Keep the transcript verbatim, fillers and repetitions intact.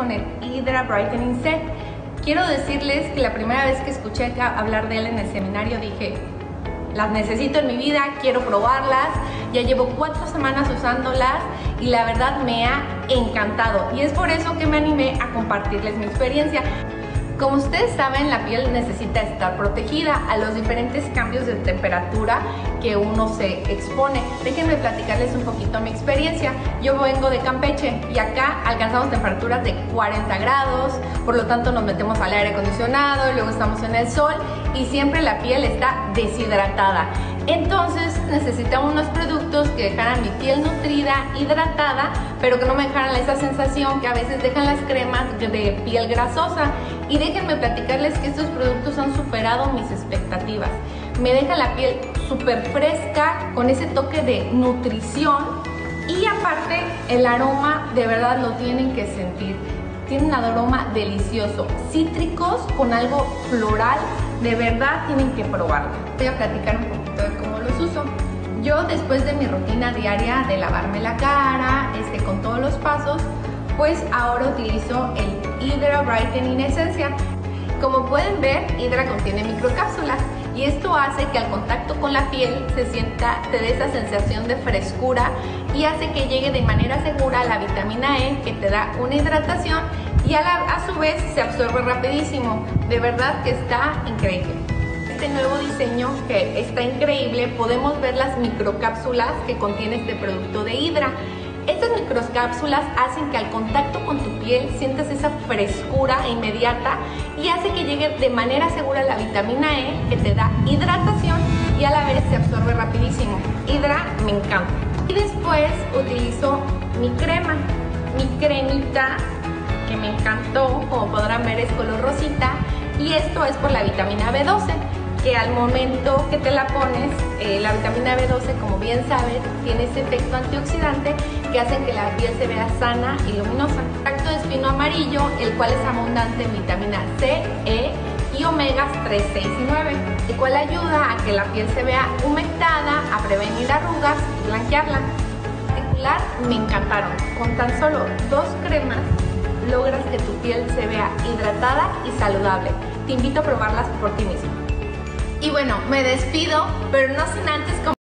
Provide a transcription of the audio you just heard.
con el Hydra Brightening Set. Quiero decirles que la primera vez que escuché hablar de él en el seminario dije, las necesito en mi vida, quiero probarlas. Ya llevo cuatro semanas usándolas y la verdad me ha encantado. Y es por eso que me animé a compartirles mi experiencia. Como ustedes saben, la piel necesita estar protegida a los diferentes cambios de temperatura que uno se expone. Déjenme platicarles un poquito mi experiencia. Yo vengo de Campeche y acá alcanzamos temperaturas de cuarenta grados, por lo tanto nos metemos al aire acondicionado, luego estamos en el sol y siempre la piel está deshidratada. Entonces necesitaba unos productos que dejaran mi piel nutrida, hidratada, pero que no me dejaran esa sensación que a veces dejan las cremas de piel grasosa. Y déjenme platicarles que estos productos han superado mis expectativas. Me dejan la piel súper fresca, con ese toque de nutrición. Y aparte, el aroma de verdad lo tienen que sentir. Tiene un aroma delicioso, cítricos con algo floral. De verdad tienen que probarlo. Voy a platicar un poquito de cómo los uso. Yo, después de mi rutina diaria de lavarme la cara, este, con todos los pasos, pues ahora utilizo el Hydra Brightening Esencia. Como pueden ver, Hydra contiene microcápsulas y esto hace que al contacto con la piel se sienta, te dé esa sensación de frescura y hace que llegue de manera segura la vitamina E, que te da una hidratación y a, la, a su vez se absorbe rapidísimo. De verdad que está increíble. Este nuevo diseño que está increíble, podemos ver las microcápsulas que contiene este producto de Hydra. Estas microcápsulas hacen que al contacto con tu piel sientas esa frescura inmediata y hace que llegue de manera segura la vitamina E, que te da hidratación y a la vez se absorbe rapidísimo. Hydra me encanta. Y después utilizo mi crema, mi cremita que me encantó, como podrán ver es color rosita y esto es por la vitamina B doce. Que al momento que te la pones, eh, la vitamina B doce, como bien sabes, tiene ese efecto antioxidante que hace que la piel se vea sana y luminosa. Extracto de espino amarillo, el cual es abundante en vitamina C, E y omegas tres, seis y nueve, el cual ayuda a que la piel se vea humectada, a prevenir arrugas y blanquearla. En particular, me encantaron. Con tan solo dos cremas logras que tu piel se vea hidratada y saludable. Te invito a probarlas por ti mismo. Y bueno, me despido, pero no sin antes